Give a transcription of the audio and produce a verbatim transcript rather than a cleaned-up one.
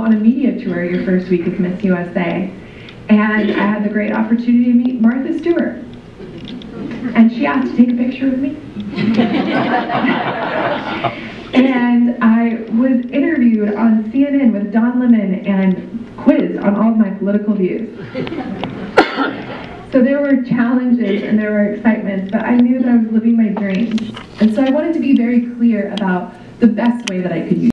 on a media tour your first week as Miss U S A. And I had the great opportunity to meet Martha Stewart. And she asked to take a picture with me. And I was interviewed on C N N with Don Lemon and quizzed on all of my political views. So there were challenges and there were excitements, but I knew that I was living my dreams. And so I wanted to be very clear about the best way that I could use